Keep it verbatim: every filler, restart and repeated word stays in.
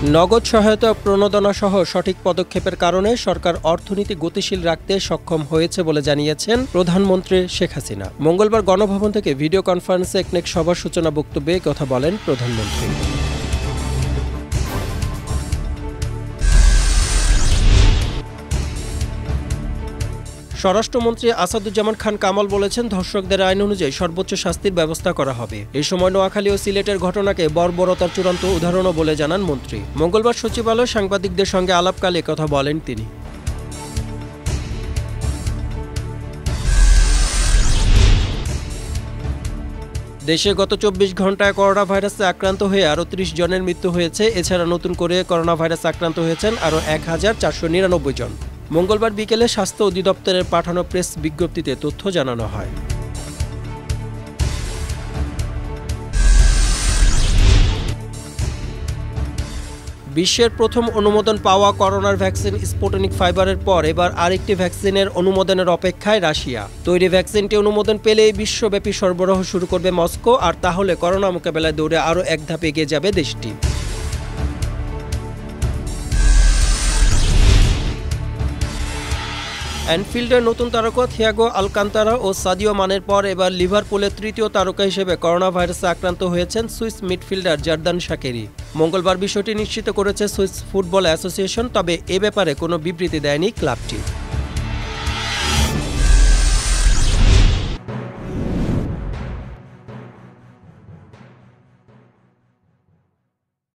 নগদ সহায়তা প্রণোদনা সহ সঠিক পদক্ষেপের কারণে সরকার অর্থনীতি গতিশীল রাখতে সক্ষম হয়েছে বলে জানিয়েছেন প্রধানমন্ত্রী শেখ হাসিনা। মঙ্গলবার গণভবন থেকে ভিডিও কনফারেন্সে একনেক সভার সূচনা বক্তব্যে কথা বলেন প্রধানমন্ত্রী। স্বরাষ্ট্রমন্ত্রী আসাদুজ্জামান খান কামাল বলেছেন, ধর্ষকদের আইন অনুযায়ী সর্বোচ্চ শাস্তির ব্যবস্থা করা হবে। এই সময় নোয়াখালী ও সিলেটের ঘটনাকে বর্বরতার চূড়ান্ত উদাহরণও বলে জানান মন্ত্রী। মঙ্গলবার সচিবালয়ে সাংবাদিকদের সঙ্গে আলাপকালে কথা বলেন তিনি। দেশে গত চব্বিশ ঘন্টায় করোনা ভাইরাসে আক্রান্ত হয়ে আরও ত্রিশ জনের মৃত্যু হয়েছে। এছাড়া নতুন করে করোনা ভাইরাস আক্রান্ত হয়েছেন আরও এক হাজার চারশো নিরানব্বই জন। মঙ্গলবার বিকেলে স্বাস্থ্য অধিদপ্তরের পাঠানো প্রেস বিজ্ঞপ্তিতে তথ্য জানানো হয়। বিশ্বের প্রথম অনুমোদন পাওয়া করোনার ভ্যাকসিন স্পুটনিক ফাইবারের পর এবার আরেকটি ভ্যাকসিনের অনুমোদনের অপেক্ষায় রাশিয়া। তৈরি ভ্যাকসিনটি অনুমোদন পেলেই বিশ্বব্যাপী সরবরাহ শুরু করবে মস্কো, আর তাহলে করোনা মোকাবেলায় দৌড়ে আরও এক ধাপ এগিয়ে যাবে দেশটি। অ্যানফিল্ডের নতুন তারকা থিয়াগো আলকান্তারা ও সাদিও মানের পর এবার লিভারপুলের তৃতীয় তারকা হিসেবে করোনা ভাইরাসে আক্রান্ত হয়েছেন সুইস মিডফিল্ডার জারদান শাকেরি। মঙ্গলবার বিষয়টি নিশ্চিত করেছে সুইস ফুটবল অ্যাসোসিয়েশন, তবে এ ব্যাপারে কোনো বিবৃতি দেয়নি ক্লাবটি।